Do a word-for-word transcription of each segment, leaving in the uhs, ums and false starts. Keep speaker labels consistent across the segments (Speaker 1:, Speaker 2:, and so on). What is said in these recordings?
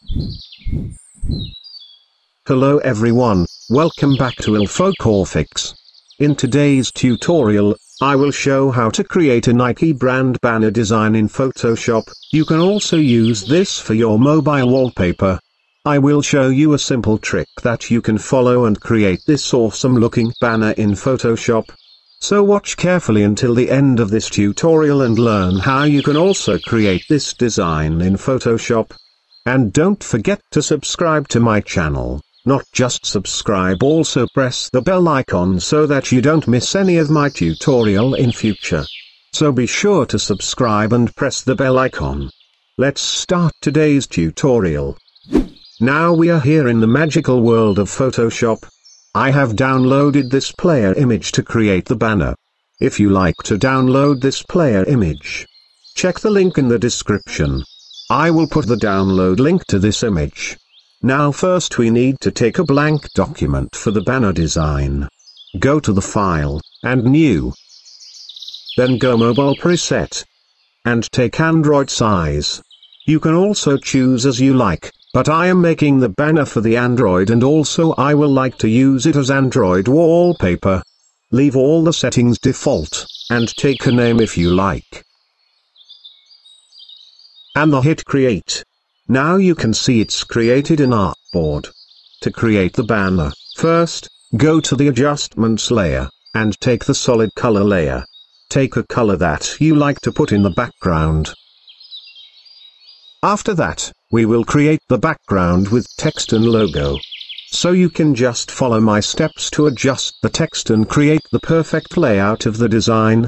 Speaker 1: Hello everyone, welcome back to illphocorphics. In today's tutorial, I will show how to create a Nike brand banner design in Photoshop. You can also use this for your mobile wallpaper. I will show you a simple trick that you can follow and create this awesome looking banner in Photoshop. So watch carefully until the end of this tutorial and learn how you can also create this design in Photoshop. And don't forget to subscribe to my channel. Not just subscribe, also press the bell icon so that you don't miss any of my tutorial in future. So be sure to subscribe and press the bell icon. Let's start today's tutorial. Now we are here in the magical world of Photoshop. I have downloaded this player image to create the banner. If you like to download this player image, check the link in the description. I will put the download link to this image. Now first we need to take a blank document for the banner design. Go to the File, and New. Then go Mobile Preset. And take Android size. You can also choose as you like, but I am making the banner for the Android and also I will like to use it as Android wallpaper. Leave all the settings default, and take a name if you like. And the hit Create. Now you can see it's created an artboard. To create the banner, first, go to the Adjustments layer, and take the solid color layer. Take a color that you like to put in the background. After that, we will create the background with text and logo. So you can just follow my steps to adjust the text and create the perfect layout of the design.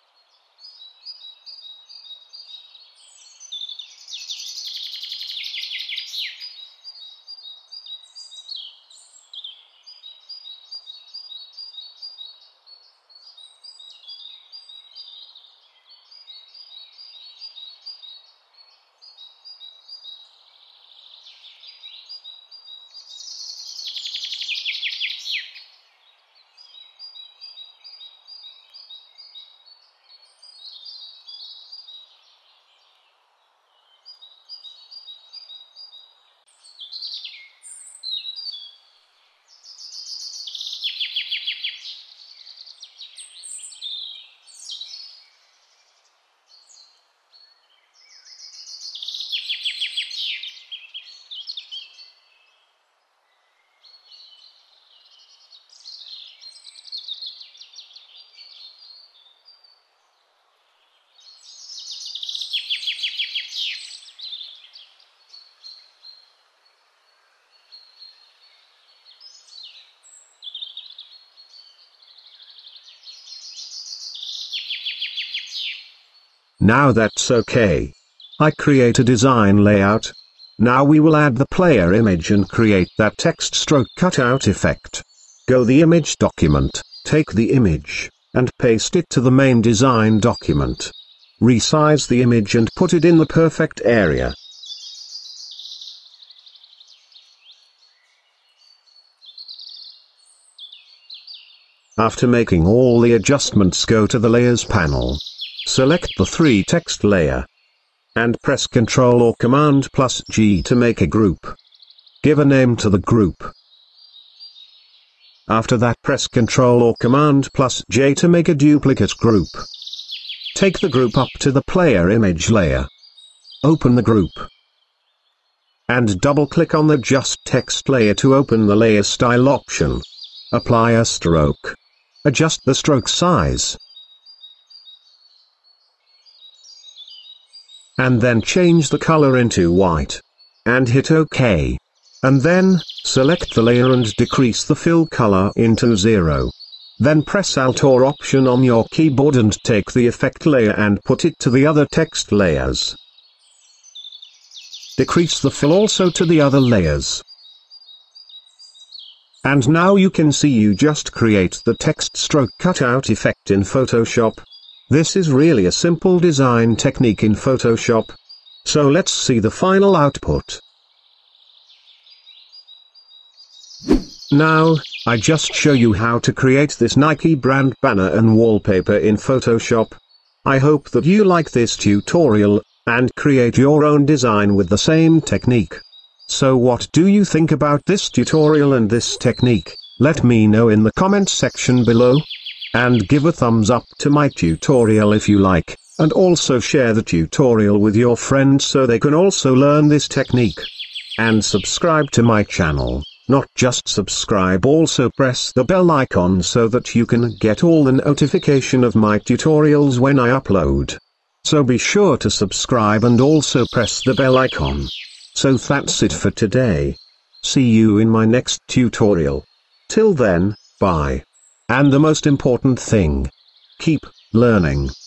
Speaker 1: Now that's okay. I create a design layout. Now we will add the player image and create that text stroke cutout effect. Go the image document, take the image, and paste it to the main design document. Resize the image and put it in the perfect area. After making all the adjustments, go to the Layers panel. Select the three text layer. And press Ctrl or Command plus G to make a group. Give a name to the group. After that, press Ctrl or Command plus J to make a duplicate group. Take the group up to the player image layer. Open the group. And double-click on the Just Text layer to open the Layer Style option. Apply a stroke. Adjust the stroke size. And then change the color into white. And hit OK. And then, select the layer and decrease the fill color into zero. Then press Alt or Option on your keyboard and take the effect layer and put it to the other text layers. Decrease the fill also to the other layers. And now you can see you just create the text stroke cutout effect in Photoshop. This is really a simple design technique in Photoshop. So let's see the final output. Now, I just show you how to create this Nike brand banner and wallpaper in Photoshop. I hope that you like this tutorial, and create your own design with the same technique. So what do you think about this tutorial and this technique? Let me know in the comments section below. And give a thumbs up to my tutorial if you like, and also share the tutorial with your friends so they can also learn this technique. And subscribe to my channel. Not just subscribe, also press the bell icon so that you can get all the notification of my tutorials when I upload. So be sure to subscribe and also press the bell icon. So that's it for today. See you in my next tutorial. Till then, bye. And the most important thing, keep learning.